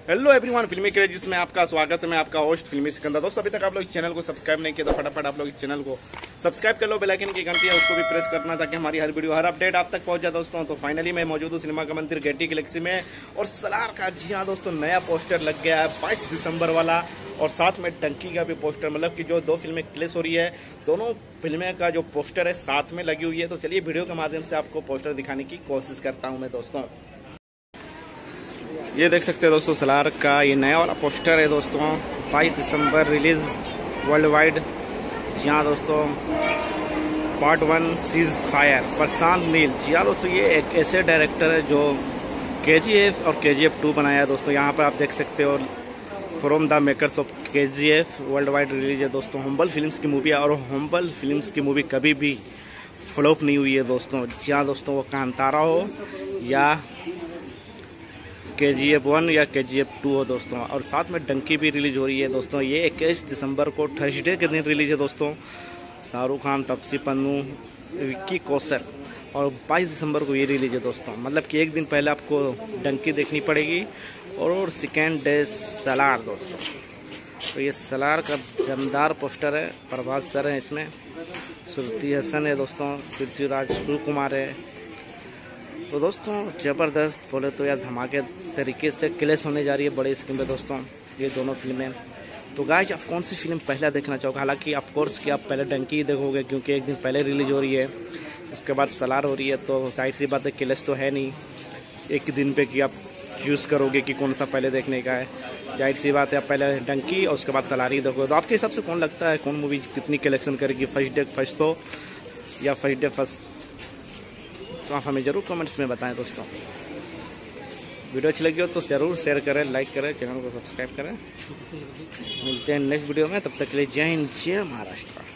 Hello everyone, फिल्मी क्रेजिस में आपका स्वागत है। मैं आपका होस्ट फिल्मी सिकंदर। दोस्तों, अभी तक आप लोग इस चैनल को सब्सक्राइब नहीं किया तो फटाफट आप लोग इस चैनल को सब्सक्राइब कर लो। बेल आइकन की घंटी है उसको भी प्रेस करना ताकि हमारी हर वीडियो हर अपडेट आप तक पहुंच जाए। दोस्तों, तो फाइनली मैं मौजूद हूँ सिनेमा का मंदिर गेटी गैलेक्सी में और सलार का, जी हाँ दोस्तों, नया पोस्टर लग गया है 22 दिसंबर वाला। और साथ में टंकी का भी पोस्टर, मतलब कि जो दो फिल्में क्लैश हो रही है, दोनों फिल्में का जो पोस्टर है साथ में लगी हुई है। तो चलिए वीडियो के माध्यम से आपको पोस्टर दिखाने की कोशिश करता हूँ मैं। दोस्तों, ये देख सकते हैं दोस्तों, सलार का ये नया वाला पोस्टर है दोस्तों। 22 दिसंबर रिलीज वर्ल्ड वाइड। जी हाँ दोस्तों, part 1 cease fire, Prashanth Neel. जी हाँ दोस्तों, ये एक ऐसे डायरेक्टर है जो KGF और KGF 2 बनाया है दोस्तों। यहाँ पर आप देख सकते हो, from the makers of KGF world wide release है दोस्तों। हम्बल फिल्म्स की मूवी है और हम्बल फिल्म्स की मूवी कभी भी फ्लॉप नहीं हुई है दोस्तों। जी हाँ दोस्तों, वो कांतारा हो या KGF 1 या KGF 2 हो दोस्तों। और साथ में डंकी भी रिलीज हो रही है दोस्तों। ये 21 दिसंबर को थर्सडे के दिन रिलीज है दोस्तों। शाहरुख खान, तापसी पन्नू, विक्की कौशल, और 22 दिसंबर को ये रिलीज है दोस्तों। मतलब कि एक दिन पहले आपको डंकी देखनी पड़ेगी और सेकेंड डे सलार दोस्तों। तो ये सलार का दमदार पोस्टर है। प्रभास सर है इसमें, श्रुति हसन है दोस्तों, पृथ्वीराज कुमार है। तो दोस्तों, ज़बरदस्त बोले तो यार धमाके तरीके से क्लैश होने जा रही है बड़े स्क्रीन पे दोस्तों ये दोनों फिल्में। तो गाइस, आप कौन सी फिल्म पहला देखना चाहोगे? हालांकि ऑफ कोर्स कि आप पहले डंकी ही देखोगे क्योंकि एक दिन पहले रिलीज हो रही है, उसके बाद सलार हो रही है। तो जाहिर सी बात है, क्लैश तो है नहीं एक दिन पे कि आप चूज़ करोगे कि कौन सा पहले देखने का है। जाहिर सी बात है, आप पहले डंकी और उसके बाद सलार ही देखोगे। तो आपके हिसाब से कौन लगता है कौन मूवी कितनी कलेक्शन करेगी, फर्स्ट डे फर्स्ट शो या फर्स्ट डे फर्स्ट? तो आप हमें ज़रूर कमेंट्स में बताएं दोस्तों। वीडियो अच्छी लगी हो तो ज़रूर शेयर करें, लाइक करें, चैनल को सब्सक्राइब करें। मिलते हैं नेक्स्ट वीडियो में, तब तक के लिए जय हिंद, जय महाराष्ट्र।